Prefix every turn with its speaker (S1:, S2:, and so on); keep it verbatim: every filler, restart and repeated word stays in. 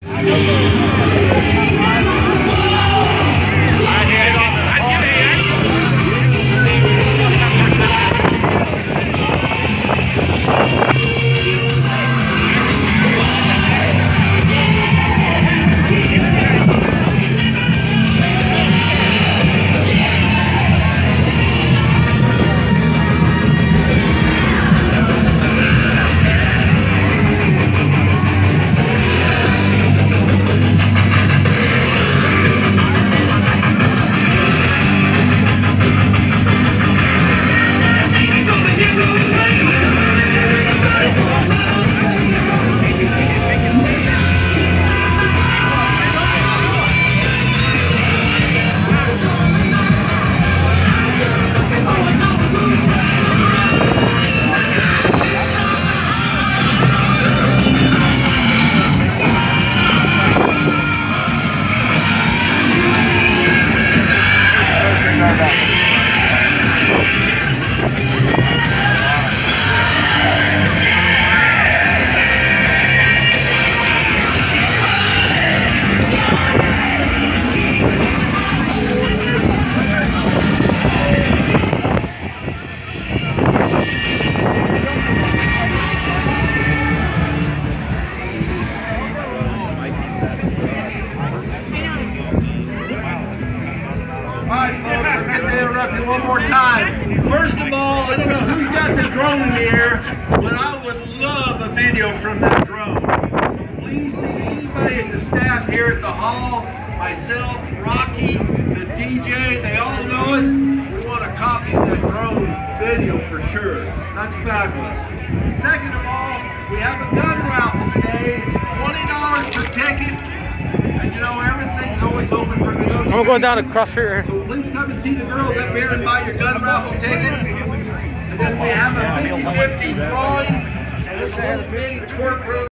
S1: One more time. First of all, I don't know who's got the drone in the air, but I would love a video from that drone. So please see anybody at the staff here at the hall, myself, Rocky, the D J, they all know us. We want a copy of that drone video for sure. That's fabulous. Second of all, we have a gun raffle today. It's twenty dollars per ticket. And you know, everything's always open for negotiation.
S2: I'm going down across here.
S1: So please come and see the girls up here and buy your gun raffle tickets. And then we have a fifty fifty drawing. There's a little bitty twerk room.